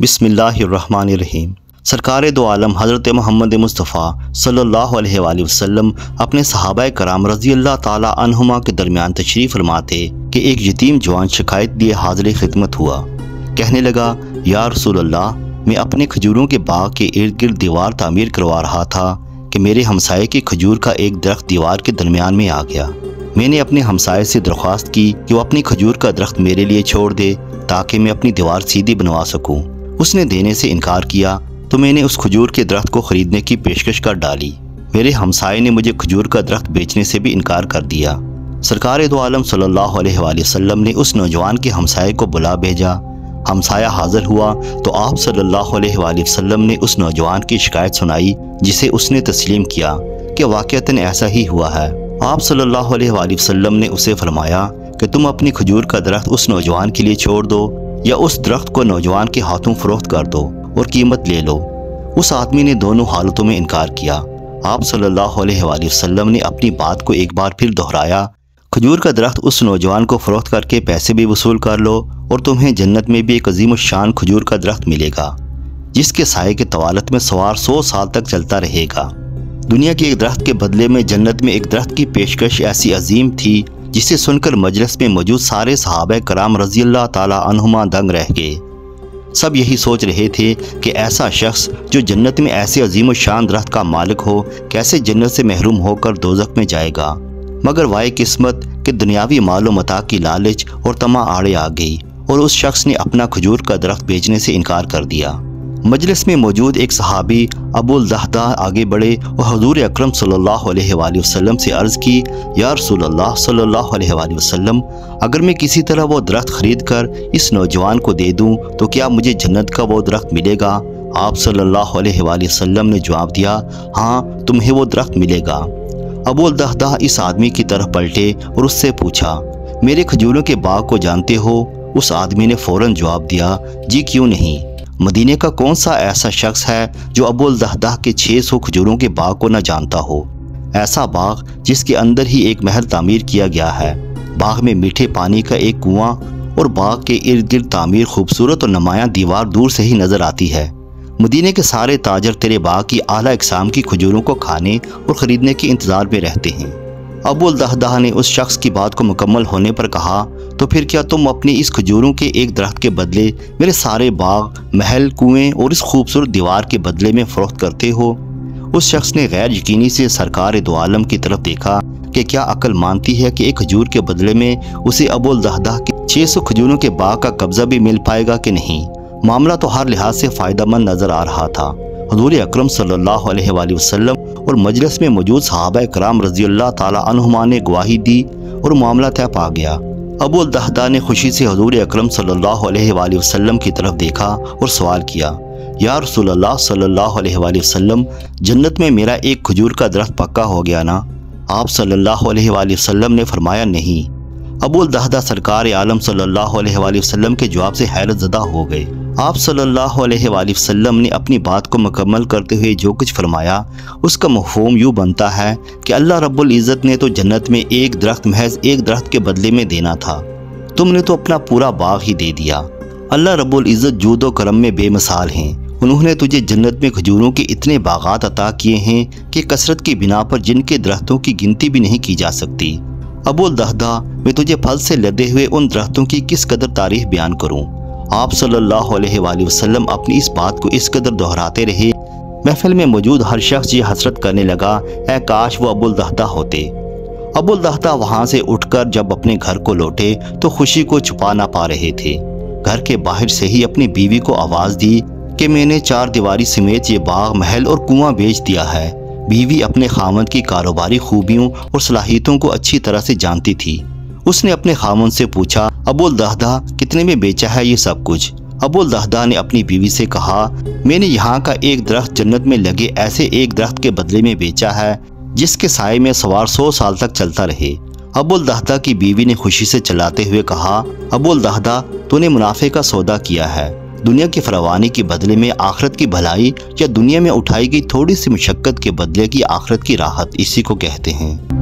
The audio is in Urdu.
بسم اللہ الرحمن الرحیم۔ سرکار دو عالم حضرت محمد مصطفیٰ صلی اللہ علیہ وآلہ وسلم اپنے صحابہ کرام رضی اللہ تعالی عنہما کے درمیان تشریف فرما تھے کہ ایک یتیم جوان شکایت لیے حاضر خدمت ہوا۔ کہنے لگا، یا رسول اللہ، میں اپنے کھجوروں کے باغ کے ارد گرد دیوار تعمیر کروا رہا تھا کہ میرے ہمسائے کے کھجور کا ایک درخت دیوار کے درمیان میں آ گیا۔ میں نے اپنے ہمسائے سے درخواست کی کہ وہ اپنی کھجور کا درخت میرے لیے چھوڑ دے تاکہ میں اپنی دیوار سیدھی بنوا سکوں۔ اس نے دینے سے انکار کیا تو میں نے اس کھجور کے درخت کو خریدنے کی پیشکش کر ڈالی۔ میرے ہمسائے نے مجھے کھجور کا درخت بیچنے سے بھی انکار کر دیا۔ سرکار دو عالم صلی اللہ علیہ وآلہ وسلم نے اس نوجوان کے ہمسائے کو بلا بھیجا۔ ہمسایہ حاضر ہوا تو آپ صلی اللہ علیہ وآلہ وسلم نے اس نوجوان کی شکایت سنائی، جسے اس نے تسلیم کیا کہ واقعتاً ایسا ہی ہوا ہے۔ آپ صلی اللہ علیہ وآلہ وسلم نے اسے فرمایا کہ تم اپنی کھجور کا درخت اس نوجوان کے لیے چھوڑ دو یا اس درخت کو نوجوان کے ہاتھوں فروخت کر دو اور قیمت لے لو۔ اس آدمی نے دونوں حالتوں میں انکار کیا۔ آپ صلی اللہ علیہ وآلہ وسلم نے اپنی بات کو ایک بار پھر دہرایا، کھجور کا درخت اس نوجوان کو فروخت کر کے پیسے بھی وصول کر لو اور تمہیں جنت میں بھی ایک عظیم الشان کھجور کا درخت ملے گا، جس کے سائے کے طوالت میں سوار 100 سال تک چلتا رہے گا۔ دنیا کے ایک درخت کے بدلے میں جنت میں ایک درخت کی پیشکش ایسی عظیم تھی، جسے سن کر مجلس میں موجود سارے صحابہ کرام رضی اللہ تعالی عنہما دنگ رہ گئے۔ سب یہی سوچ رہے تھے کہ ایسا شخص جو جنت میں ایسے عظیم الشان درخت کا مالک ہو، کیسے جنت سے محروم ہو کر دوزخ میں جائے گا۔ مگر وائے قسمت کہ دنیاوی مال و متاع کی لالچ اور طمع آڑے آ گئی اور اس شخص نے اپنا کھجور کا درخت بیچنے سے انکار کر دیا۔ مجلس میں موجود ایک صحابی ابو الدحداح آگے بڑھے اور حضور اکرم صلی اللہ علیہ وآلہ وسلم سے عرض کی، یا رسول اللہ صلی اللہ علیہ وآلہ وسلم، اگر میں کسی طرح وہ درخت خرید کر اس نوجوان کو دے دوں تو کیا مجھے جنت کا وہ درخت ملے گا؟ آپ صلی اللہ علیہ وآلہ وسلم نے جواب دیا، ہاں، تمہیں وہ درخت ملے گا۔ ابو الدحداح اس آدمی کی طرف پلٹے اور اس سے پوچھا، میرے کھجوروں کے باغ کو جانتے ہو؟ اس آدمی نے فوراً جواب دیا، جی کیوں نہیں۔ مدینے کا کون سا ایسا شخص ہے جو ابو الدحداح کے 600 کھجوروں کے باغ کو نہ جانتا ہو؟ ایسا باغ جس کے اندر ہی ایک محل تعمیر کیا گیا ہے، باغ میں میٹھے پانی کا ایک کنواں اور باغ کے ارد گرد تعمیر خوبصورت اور نمایاں دیوار دور سے ہی نظر آتی ہے۔ مدینے کے سارے تاجر تیرے باغ کی اعلیٰ اقسام کی کھجوروں کو کھانے اور خریدنے کے انتظار میں رہتے ہیں۔ ابو الدحداح نے اس شخص کی بات کو مکمل ہونے پر کہا، تو پھر کیا تم اپنی اس کھجوروں کے ایک درخت کے بدلے میرے سارے باغ، محل، کنویں اور اس خوبصورت دیوار کے بدلے میں فروخت کرتے ہو؟ اس شخص نے غیر یقینی سے سرکار دو عالم کی طرف دیکھا کہ کیا عقل مانتی ہے کہ ایک کھجور کے بدلے میں اسے ابو الدحداح کے 600 کھجوروں کے باغ کا قبضہ بھی مل پائے گا کہ نہیں؟ معاملہ تو ہر لحاظ سے فائدہ مند نظر آ رہا تھا۔ حضور اکرم صلی اللہ علیہ وآلہ وسلم اور مجلس میں موجود صحابہ کرام رضی اللہ تعالی عنہما نے گواہی دی اور معاملہ طے پا گیا۔ ابو الدحداح نے خوشی سے حضور اکرم صلی اللہ علیہ وآلہ وسلم کی طرف دیکھا اور سوال کیا، یا رسول اللہ صلی اللہ علیہ وآلہ وسلم، جنت میں میرا ایک کھجور کا درخت پکا ہو گیا نا؟ آپ صلی اللہ علیہ وآلہ وسلم نے فرمایا، نہیں۔ ابو الدحداح سرکار عالم صلی اللہ علیہ وآلہ وسلم کے جواب سے حیرت زدہ ہو گئے۔ آپ صلی اللہ علیہ وآلہ وسلم نے اپنی بات کو مکمل کرتے ہوئے جو کچھ فرمایا، اس کا مفہوم یوں بنتا ہے کہ اللہ رب العزت نے تو جنت میں ایک درخت محض ایک درخت کے بدلے میں دینا تھا، تم نے تو اپنا پورا باغ ہی دے دیا۔ اللہ رب العزت جود و کرم میں بے مثال ہیں۔ انہوں نے تجھے جنت میں کھجوروں کے اتنے باغات عطا کیے ہیں کہ کثرت کی بنا پر جن کے درختوں کی گنتی بھی نہیں کی جا سکتی۔ ابو الدحداح، میں تجھے پھل سے لدے ہوئے ان درختوں کی کس قدر تعریف بیان کروں؟ آپ صلی اللہ علیہ وآلہ وسلم اپنی اس بات کو اس قدر دہراتے رہے، محفل میں موجود ہر شخص یہ حسرت کرنے لگا، اے کاش وہ ابو الدحداح ہوتے۔ ابو الدحداح وہاں سے اٹھ کر جب اپنے گھر کو لوٹے تو خوشی کو چھپا نہ پا رہے تھے۔ گھر کے باہر سے ہی اپنی بیوی کو آواز دی کہ میں نے 4 دیواری سمیت یہ باغ، محل اور کنواں بیچ دیا ہے۔ بیوی اپنے خاوند کی کاروباری خوبیوں اور صلاحیتوں کو اچھی طرح سے جانتی تھی۔ اس نے اپنے خاوند سے پوچھا، ابو الدحداح، کتنے میں بیچا ہے یہ سب کچھ؟ ابو الدحداح نے اپنی بیوی سے کہا، میں نے یہاں کا ایک درخت جنت میں لگے ایسے ایک درخت کے بدلے میں بیچا ہے جس کے سائے میں سوار 100 سال تک چلتا رہے۔ ابو الدحداح کی بیوی نے خوشی سے چلاتے ہوئے کہا، ابو الدحداح، تو نے منافع کا سودا کیا ہے۔ دنیا کی فراوانی کے بدلے میں آخرت کی بھلائی، یا دنیا میں اٹھائی گئی تھوڑی سی مشقت کے بدلے کی آخرت کی راحت، اسی کو کہتے ہیں۔